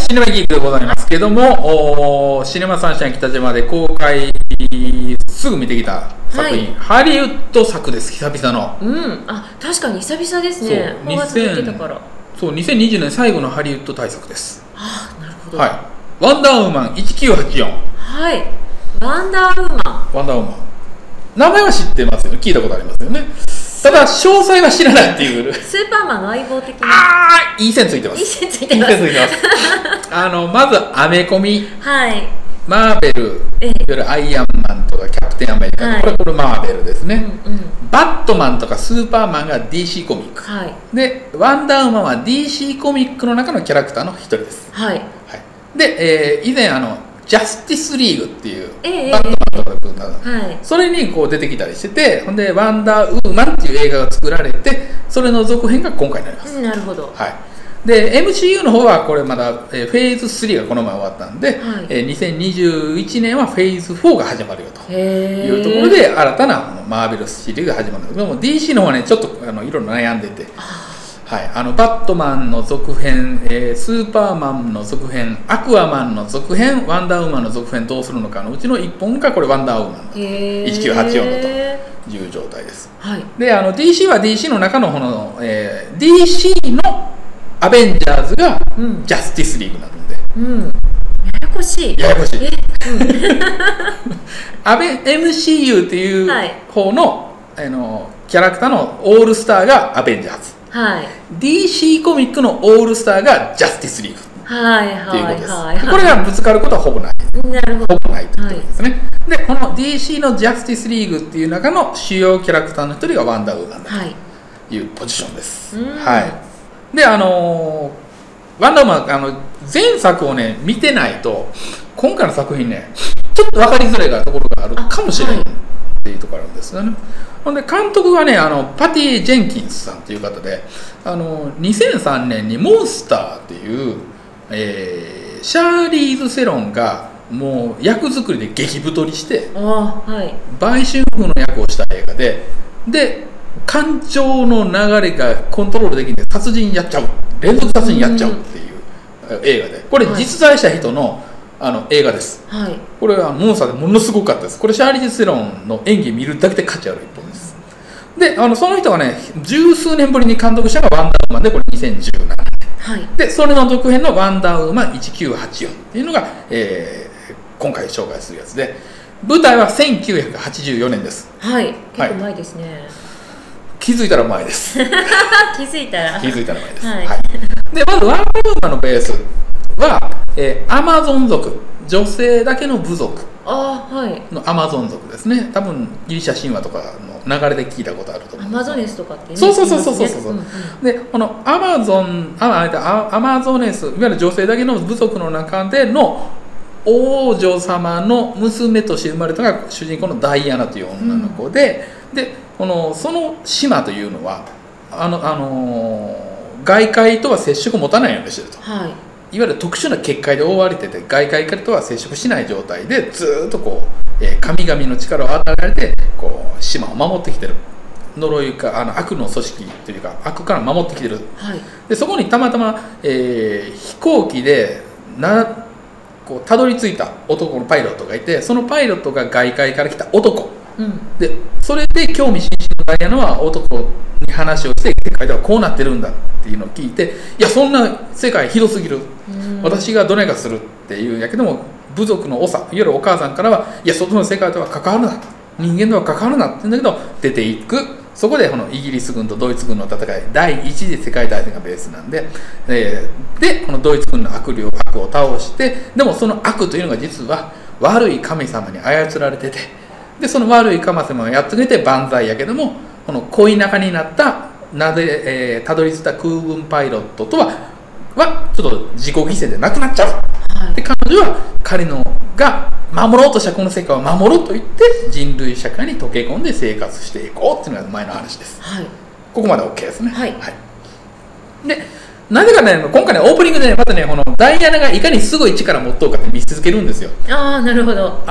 シネマギークでございますけども、シネマサンシャイン北島で公開すぐ見てきた作品、ハリウッド作です。久々の。 確かに久々ですね。 そう、2020年最後のハリウッド大作です。 なるほど。 ワンダーウーマン1984。 ワンダーウーマン。 名前は知ってますよね。聞いたことありますよね。ただ詳細は知らないっていう。 スーパーマンの相棒的な。 いい線ついてます。 いい線ついてます。 まずアメコミ。マーベル、いわゆるアイアンマンとかキャプテンアメリカ、これマーベルですね。バットマンとかスーパーマンが DC コミック。で、ワンダーウーマンは DC コミックの中のキャラクターの一人です。で、以前ジャスティスリーグっていうバットマンとかで組んだそれにこう出てきたりしてて、ほんでワンダーウーマンっていう映画が作られて、それの続編が今回になります。 なるほど。 で MCU の方はこれまだフェーズ3がこの前終わったんで、2021年はフェーズ4が始まるよというところで、新たなマーベルシリーズが始まるんですけども、 DC の方はねちょっといろいろ悩んでて、バットマンの続編、スーパーマンの続編、アクアマンの続編、ワンダーウーマンの続編どうするのかのうちの1本がこれワンダーウーマンの1984のという状態です。でDC は DC の中のこの、DC のアベンジャーズがジャスティスリーグなので、 ややこしい。 MCU っていう方の、キャラクターのオールスターがアベンジャーズ、DC コミックのオールスターがジャスティスリーグっていうことです。これがぶつかることはほぼない。ほぼないということですね。でこの DC のジャスティスリーグっていう中の主要キャラクターの一人がワンダーウーマンだというポジションです。でワンダーウーマン前作をね見てないと今回の作品ねちょっと分かりづらいところがあるかもしれないっていうところあるんですよね。ほんで監督がねパティ・ジェンキンスさんという方で、2003年にモンスターっていう、シャーリーズ・セロンがもう役作りで激太りして売春婦の役をした映画で感情の流れがコントロールできんで殺人やっちゃう、連続殺人やっちゃうっていう映画で、これ実在した人の映画です。これはモンスターでものすごかったです。これシャーリーズ・セロンの演技見るだけで価値ある一本です。でその人がね十数年ぶりに監督したのがワンダーウーマンで、これ2017年、でそれの続編のワンダーウーマン1984っていうのが、今回紹介するやつで、舞台は1984年です。 結構前ですね。 気づいたら前です。 気づいたら前です。 でまずワンダーウーマンのベースは、アマゾン族、女性だけの部族のアマゾン族ですね。多分ギリシャ神話とかの流れで聞いたことあると思う。 アマゾネスとかってね。 そう。でこのアマゾネス、いわゆる女性だけの部族の中での王女様の娘として生まれたのが主人公のダイアナという女の子で、その島というのは外界とは接触を持たないようにしてると、いわゆる特殊な結界で覆われてて、外界からとは接触しない状態でずっとこう、神々の力を与えられてこう島を守ってきてる、呪いか悪の組織というか悪から守ってきてる、でそこにたまたま、飛行機でこうたどり着いた男のパイロットがいて、そのパイロットが外界から来た男、でそれで興味津々のダイアナは男に話をして、世界ではこうなってるんだっていうのを聞いて、いやそんな世界ひどすぎる、私がどないかするっていうやけども、部族の長、いわゆるお母さんからは、いや外の世界とは関わるな、人間とは関わるなって言うんだけど出ていく。そこでこのイギリス軍とドイツ軍の戦い、第一次世界大戦がベースなんで、でこのドイツ軍の悪を倒して、でもその悪というのが実は悪い神様に操られてて、でその悪い神様をやっつけて万歳やけども、この恋仲になったたどり着いた空軍パイロットとはちょっと自己犠牲で亡くなっちゃう、で彼女は彼のが守ろうとしたこの世界を守ろうと言って人類社会に溶け込んで生活していこうっていうのが前の話です。ここまで OK ですね。でなぜかね、今回ねオープニングでねまたねこのダイアナがいかにすごい力を持っとうかって見せつけるんですよ。 なるほど。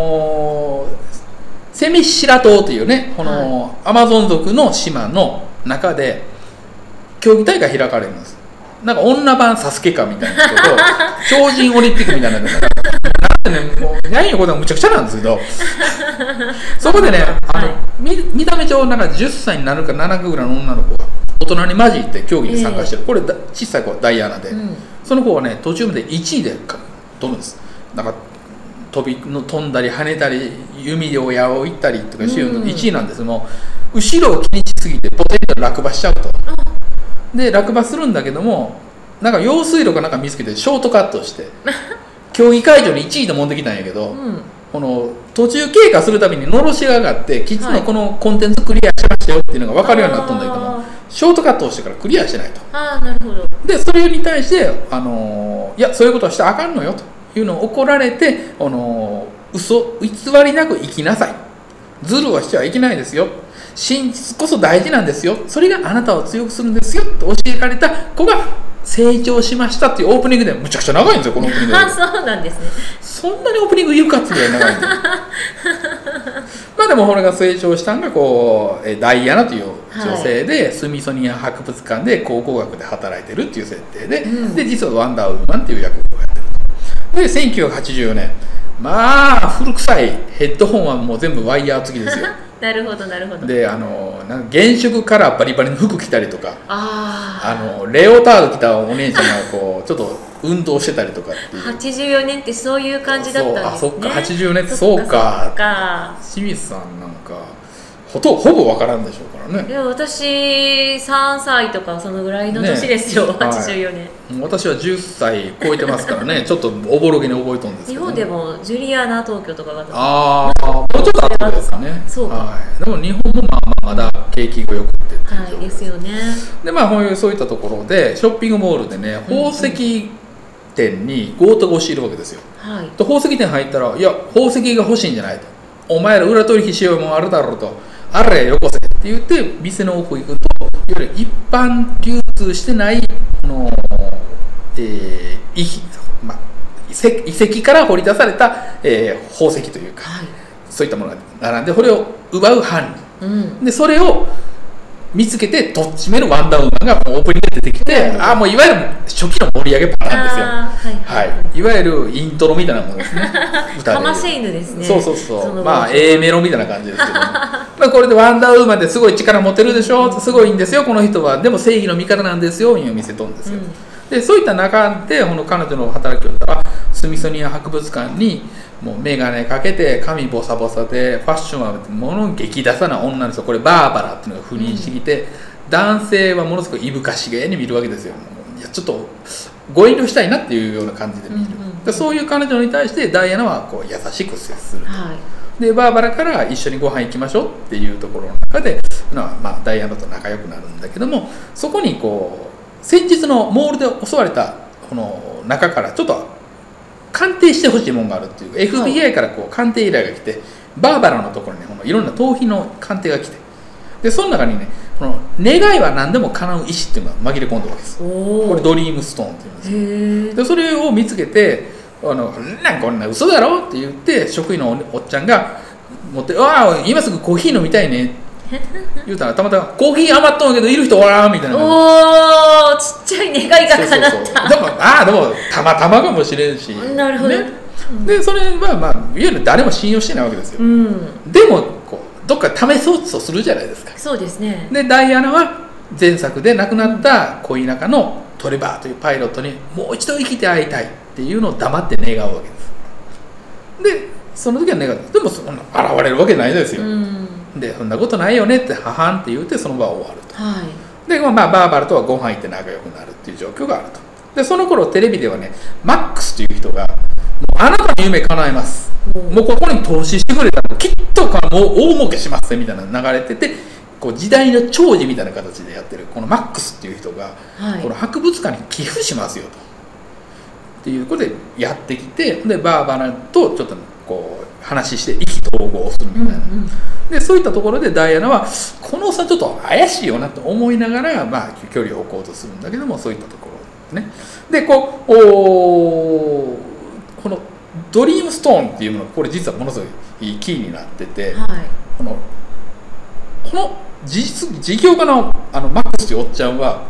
セミシラ島というねこのアマゾン族の島の中で競技大会開かれるんです。 なんか女版サスケかみたいなことと超人オリンピックみたいなのがなんてね、もうやんやことはむちゃくちゃなんですけどそこでね見た目上なんか10歳になるか7かぐらいの女の子が大人に混じって競技に参加してる、これ小さい子はダイアナで、その子はね途中まで1位で飛ぶんです。なんか飛んだり跳ねたり弓で親を行ったりとかしてるの1位なんですけども、後ろを気にしすぎてポテンと落馬しちゃうと。で落馬するんだけども、なんか用水路かなんか見つけてショートカットして競技会場に1位で持ってきたんやけど、この途中経過するたびにのろしが上がってきちんとこのコンテンツクリアしましたよっていうのが分かるようになったんだけども、ショートカットをしてからクリアしてないと。 なるほど。 でそれに対していやそういうことはしてあかんのよというのを怒られて、嘘偽りなく生きなさい、ズルはしてはいけないですよ、真実こそ大事なんですよ、それがあなたを強くするんですよと教えられた子が成長しましたっていうオープニングでむちゃくちゃ長いんですよ、このオープニングで。 そうなんですね。 そんなにオープニングいるかっていうぐらい長いんでまあでもこれが成長したのがこうダイアナという女性で、スミソニアン博物館で考古学で働いてるっていう設定で、で実はワンダーウーマンっていう役をやってると。で1984年、まあ古臭いヘッドホンはもう全部ワイヤー付きですよなるほどなるほど。 でなんか原色カラーバリバリの服着たりとか、レオタード着たお姉ちゃんがこうちょっと運動してたりとかっていう。 84年ってそういう感じだったんですね。 そっか84年ってそうか。清水さんなんかほぼ分からんでしょうからね。 いや私3歳とかそのぐらいの年ですよ、84年。 私は10歳超えてますからねちょっとおぼろげに覚えとんですけど、 日本でもジュリアナ東京とかがもうちょっと後ですかね。 そうか、 でも日本もまだ景気がよくてっていうですよね。 でそういったところでショッピングモールでね宝石店に強盗が押し入るわけですよ。で宝石店入ったら、いや宝石が欲しいんじゃないと、お前ら裏取引しようもんあるだろうと、あれよこせって言って店の奥行くと、いわゆる一般流通してない遺跡から掘り出された、宝石というか、そういったものが並んで、これを奪う犯人、でそれを見つけてとっちめるワンダーウーマンがオープニングで出てきて、もういわゆる初期の盛り上げパターンですよ。いわゆるイントロみたいなものですね。 かませ犬ですね。 そう、A メロみたいな感じですけどこれでワンダーウーマンですごい力持ってるでしょ、すごいんですよこの人は、でも正義の味方なんですよいう見せとるんですよ。でそういった中でこの彼女の働きをしたら、スミソニアン博物館にもう眼鏡かけて髪ボサボサでファッションはもの激ダサな女の人、これバーバラっていうのが不倫してきて、男性はものすごくいぶかしげに見るわけですよ。いやちょっとご遠慮したいなっていうような感じで見る、でそういう彼女に対してダイアナはこう優しく接すると、でバーバラから一緒にご飯行きましょうっていうところの中で、ダイアナと仲良くなるんだけども、そこにこう先日のモールで襲われたこの中からちょっと鑑定してほしいものがあるっていう FBI からこう鑑定依頼が来て、バーバラのところにいろんな頭皮の鑑定が来て、でその中にねこの願いは何でも叶う石っていうのが紛れ込んだわけです。これドリームストーンっていうんですよ。でそれを見つけてこんな嘘だろって言って、職員のおっちゃんが持って「今すぐコーヒー飲みたいね」言うたら、たまたまコーヒー余っとんけどいる人おらんみたいな。 ちっちゃい願いが叶った。 でもたまたまかもしれんし。 なるほど、 でそれはいわゆる誰も信用してないわけですよ。でもこうどっか試そうとするじゃないですか。 そうですね。 でダイアナは前作で亡くなった恋仲のトレバーというパイロットにもう一度生きて会いたいっていうのを黙って願うわけです。でその時は願う。でもそんな現れるわけないですよ。でそんなことないよねってははんって言ってその場を終わると。でバーバラとはご飯行って仲良くなるっていう状況があると。でその頃テレビではねマックスという人が「あなたの夢叶えます、もうここに投資してくれたらきっともう大儲けします」みたいな流れてて、こう時代の寵児みたいな形でやってるこのマックスっていう人が、この博物館に寄付しますよとっていうことでやってきて、でバーバラとちょっとこう話して意気投合するみたいな、でそういったところでダイアナはこのおっさんちょっと怪しいよなと思いながら、距離を置こうとするんだけども、そういったところですね。でこのドリームストーンっていうもの、これ実はものすごいキーになってて、この事業家のマックスというおっちゃんは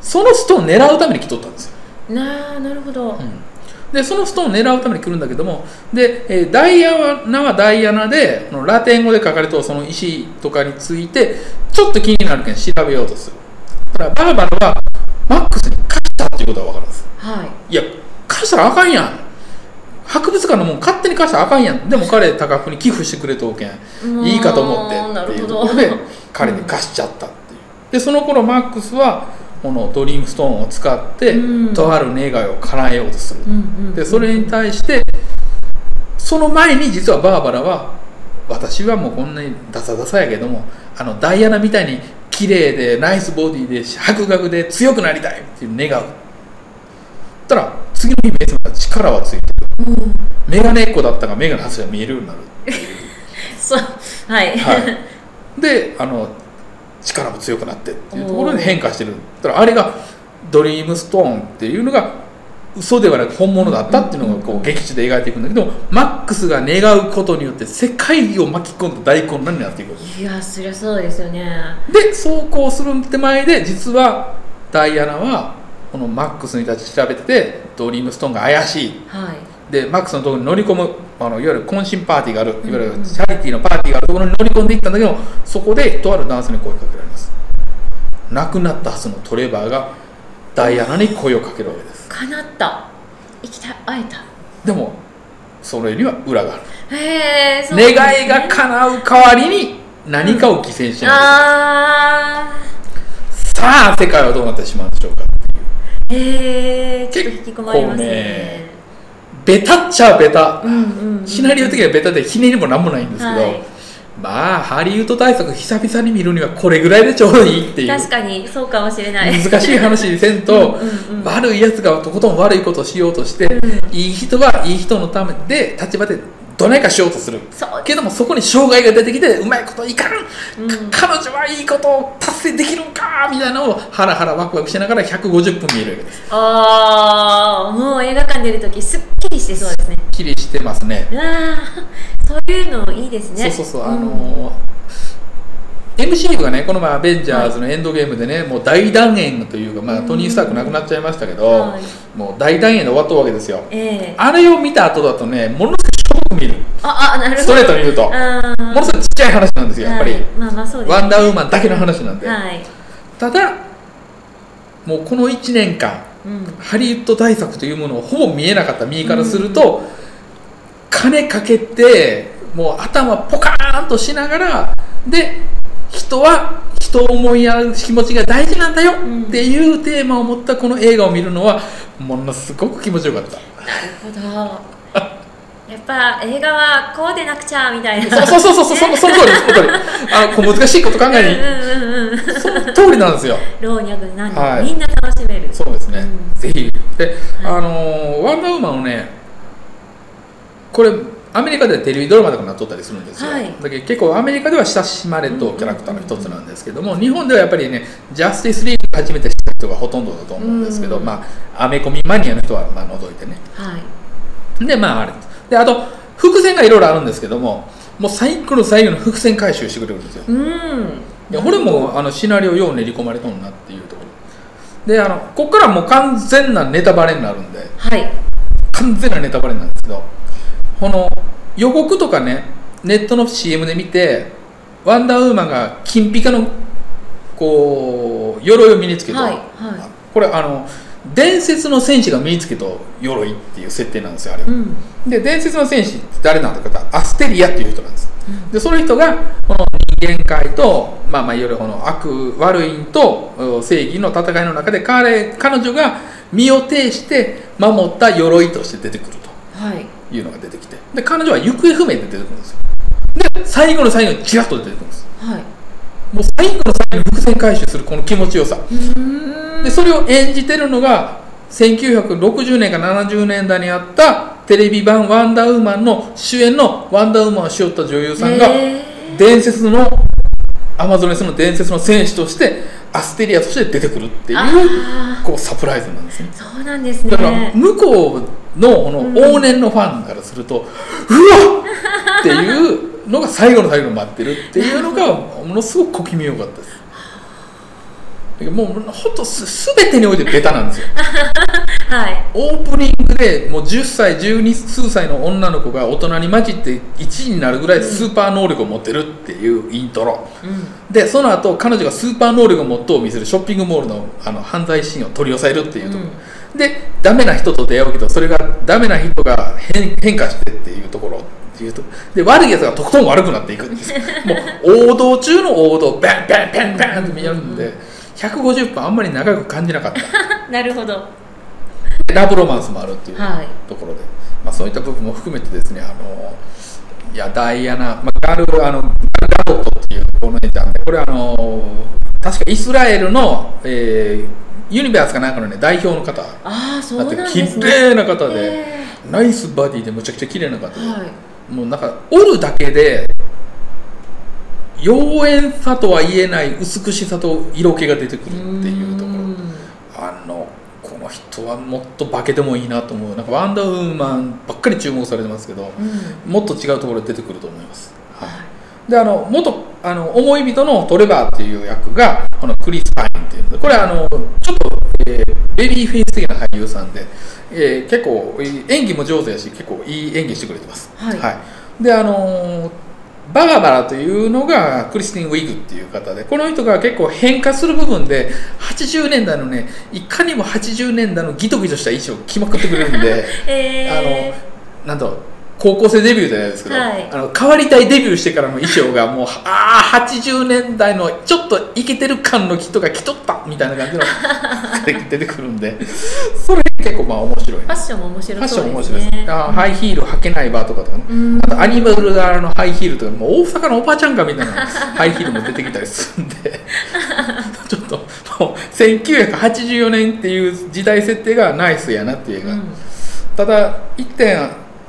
そのストーンを狙うために来とったんですよ。 なるほど、 でそのストーンを狙うために来るんだけども、で、ダイアナはダイアナでラテン語で書かれたその石とかについてちょっと気になるけん調べようとする。だからバーバラはマックスに貸したっていうことが分かるんです。いや貸したらあかんやん、博物館のもん勝手に貸したらあかんやん、でも彼多額に寄付してくれとおけんいいかと思ってっていうところで彼に貸しちゃったっていう。でその頃マックスはこのドリームストーンを使ってとある願いを叶えようとする。でそれに対してその前に実はバーバラは、私はもうこんなにダサダサやけどもダイアナみたいに綺麗でナイスボディで博学で強くなりたいっていう願う。たら次の日目覚めたら力はついてる、メガネっ子だったがメガネの端が見えるようになるそうはい、 で力も強くなってっていうところで変化してる。だからあれがドリームストーンっていうのが嘘ではなく本物だったっていうのがこう劇中で描いていくんだけど、マックスが願うことによって世界を巻き込んだ大混乱になっていく。 いやそりゃそうですよね。 でそうこうする手前で実はダイアナはこのマックスに立ち調べててドリームストーンが怪しい、でマックスのところに乗り込むいわゆる懇親パーティーがある、いわゆるチャリティーのパーティーがあるところに乗り込んでいったんだけど、そこでとある男性に声をかけられます。亡くなったはずのトレバーがダイアナに声をかけるわけです。 叶った、生きた、会えた。でもそれには裏がある。 そうですね、 願いが叶う代わりに何かを犠牲にしないと、さあ世界はどうなってしまうんでしょうかっていう。 ちょっと引き込まれますね。 ベタっちゃベタ、シナリオ的にはベタでひねりもなんもないんですけど、まあハリウッド大作久々に見るにはこれぐらいでちょうどいいっていう。 確かにそうかもしれない。 難しい話にせんと悪いやつがとことん悪いことをしようとして、いい人はいい人のためで立場でどないかしようとするけども、そこに障害が出てきてうまいこといかん、彼女はいいことを達成できるんかみたいなのをハラハラワクワクしながら150分見えるわけです。 もう映画館出るときすっきりしてそうですね。 すっきりしてますね。 そういうのいいですね。 MCU がねこの前アベンジャーズのエンドゲームでね、もう大団円というか、トニー・スターク亡くなっちゃいましたけど、もう大団円で終わったわけですよ。あれを見た後だとね、ものすごくしょぼく見る。ストレートに言うとものすごいちっちゃい話なんですよ、やっぱり。ワンダーウーマンだけの話なんで。ただもうこの1年間、ハリウッド大作というものをほぼ見えなかった身からすると、金かけてもう頭ポカーンとしながらで、人は人を思いやる気持ちが大事なんだよっていうテーマを持ったこの映画を見るのはものすごく気持ちよかった。 なるほど。やっぱ映画はこうでなくちゃみたいな。 そうその通りです。こう難しいこと考えにその通りなんですよ。 老若男女みんな楽しめる。 そうですね。ぜひで、ワンダーウーマンをね、これアメリカではテレビドラマとかになっとったりするんですよ。だけど結構アメリカでは親しまれとキャラクターの一つなんですけども、日本ではやっぱりねジャスティスリーグ初めて知った人がほとんどだと思うんですけど、アメコミマニアの人は除いてね。であれで、あと伏線がいろいろあるんですけども、もう最後の最後の伏線回収してくれるんですよ。これもシナリオよう練り込まれとんなっていうところで、ここからもう完全なネタバレになるんで、完全なネタバレなんですけど、この予告とかねネットの CM で見て、ワンダーウーマンが金ピカのこう鎧を身につけと、これ伝説の戦士が身につけと鎧っていう設定なんですよ、あれは。で伝説の戦士って誰なんだかというとアステリアっていう人なんです。でその人がこの人間界といわゆるこの悪いと正義の戦いの中で彼女が身を挺して守った鎧として出てくるというのが出てきて、で彼女は行方不明で出てくるんですよ。で最後の最後にチラッと出てくるんです。もう最後の最後に伏線回収するこの気持ちよさで、それを演じてるのが1960年か70年代にあったテレビ版ワンダーウーマンの主演のワンダーウーマンをしよった女優さんが伝説のアマゾネスの伝説の戦士としてアステリアとして出てくるっていうこうサプライズなんですね。 そうなんですね。 だから向こうのこの往年のファンからすると、うわっっていうのが最後の最後に待ってるっていうのがものすごく小気味よかったです。 もうほんと全てにおいてベタなんですよはい、 オープニングでもう10歳12数歳の女の子が大人に混じって1位になるぐらいスーパー能力を持ってるっていうイントロ、でその後彼女がスーパー能力を持ってを見せるショッピングモールの犯罪シーンを取り押さえるっていうところ、でダメな人と出会うけどそれがダメな人が変化してっていうところっていうと、で悪いやつがとことん悪くなっていくんですもう王道中の王道バンバンバンバンって見えるんで、150分あんまり長く感じなかったなるほど。 ラブロマンスもあるっていうところで、そういった部分も含めてですね、いやダイアナ、ガルボットっていうお姉ちゃんで、これ確かイスラエルの、ユニバースかなんかの、ね、代表の方、 そうなんですね、 綺麗な方で、ナイスバディでむちゃくちゃ綺麗な方で、もうなんかおるだけで妖艶さとは言えない美しさと色気が出てくるっていうところ、この人はもっと化けてもいいなと思う。なんかワンダーウーマンばっかり注目されてますけど、もっと違うところで出てくると思います。で元思い人のトレバーっていう役がこのクリス・パインっていうので、これちょっと、ベビーフェイス的な俳優さんで、結構演技も上手やし結構いい演技してくれてます。でバーバラというのがクリスティン・ウィグっていう方で、この人が結構変化する部分で80年代のね、いかにも80年代のギトギトした衣装を着まくってくれるんでなんだろう、高校生デビューじゃないですけど、変わりたいデビューしてからの衣装がもう80年代のちょっとイケてる感の人が着とったみたいな感じの出てくるんで、それ結構面白い、 ファッションも面白いですね。 ファッションも面白いです。ハイヒール履けないバーとかね、あとアニマル柄のハイヒールとか、もう大阪のおばちゃんかみたいなハイヒールも出てきたりするんでちょっともう1984年っていう時代設定がナイスやなっていう映画、ただ一点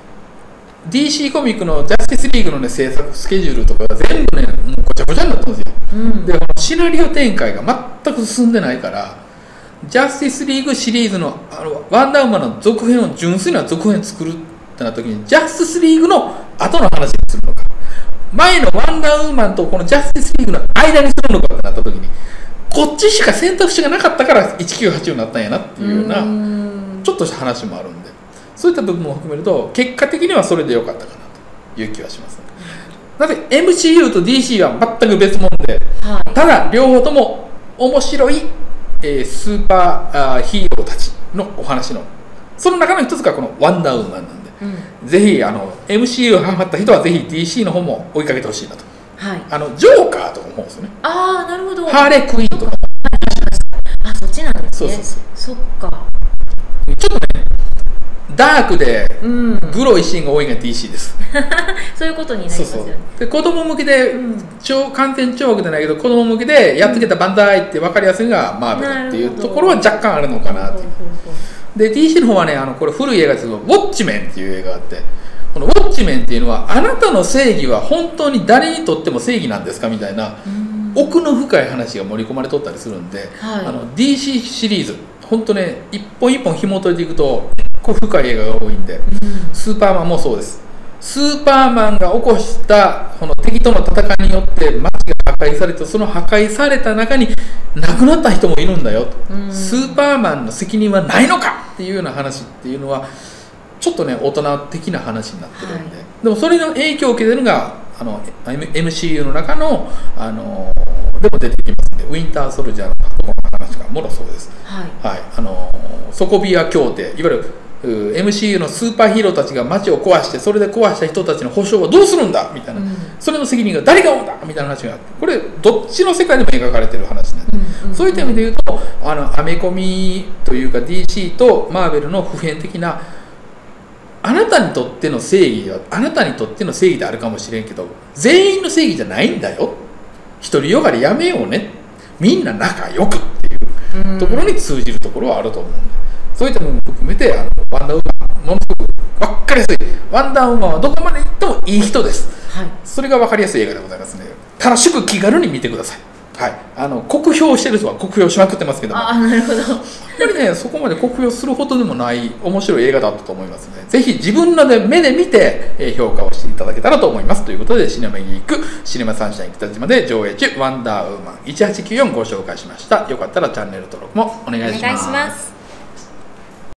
DC コミックのジャスティスリーグの、ね、制作スケジュールとかが全部ね、もうごちゃごちゃになったんですよ、でシナリオ展開が全く進んでないから、ジャスティスリーグシリーズのワンダーウーマンの続編を純粋な続編作るってなった時に、ジャスティスリーグの後の話にするのか、前のワンダーウーマンとこのジャスティスリーグの間にするのかってなった時に、こっちしか選択肢がなかったから1984になったんやなっていうようなちょっとした話もあるんで、そういった部分も含めると結果的にはそれで良かったかなという気はします、なので MCU と DC は全く別物で、ただ両方とも面白い、スーパーヒーローたちのお話の、その中の一つがこのワンダーウーマンなんで、ぜひMCU ハマった人はぜひ DC の方も追いかけてほしいなと、ジョーカーとかも思うんですよね。 なるほど。 ハーレークイーンとか、 そっちなんですね。そっか。 ちょっとねダークでグロいシーンが多いのが DC です。 そういうことになりますよね。 で子供向けで、完全懲悪じゃないけど子供向けでやってきたバンダイって分かりやすいのがマーベルっていうところは若干あるのかなっていう。で DC の方はね、これ古い映画ですけど、ウォッチメンっていう映画があって、このウォッチメンっていうのはあなたの正義は本当に誰にとっても正義なんですかみたいな奥の深い話が盛り込まれとったりするんで、DC シリーズ本当ね、一本一本紐解いていくと結構深い映画が多いんで、スーパーマンもそうです。スーパーマンが起こしたこの敵との戦いによって街が破壊されて、その破壊された中に亡くなった人もいるんだよと、スーパーマンの責任はないのかっていうような話っていうのはちょっとね大人的な話になってるんで、でもそれの影響を受けてるのがMCU の中の、でも出てきますんで、ウィンターソルジャーの話がもろそうです、ソコビア協定、いわゆるMCU のスーパーヒーローたちが街を壊して、それで壊した人たちの保証はどうするんだみたいな、それの責任が誰が負うんだみたいな話があって、これどっちの世界でも描かれてる話なんで、そういった意味で言うとアメコミというか DC とマーベルの普遍的な、あなたにとっての正義はあなたにとっての正義であるかもしれんけど、全員の正義じゃないんだよ、独りよがりやめようね、みんな仲良くっていうところに通じるところはあると思うんで、そういったものも含めてワンダーウーマン、ものすごく分かりやすい、ワンダーウーマンはどこまで行ってもいい人です、それが分かりやすい映画でございますので、楽しく気軽に見てくださいはい、酷評してる人は酷評しまくってますけども、 なるほど。 やっぱりねそこまで酷評するほどでもない面白い映画だったと思いますので、ぜひ自分らで目で見て評価をしていただけたらと思います。ということで、シネマギークシネマサンシャイン北島で上映中ワンダーウーマン1894ご紹介しました。よかったらチャンネル登録もお願いします。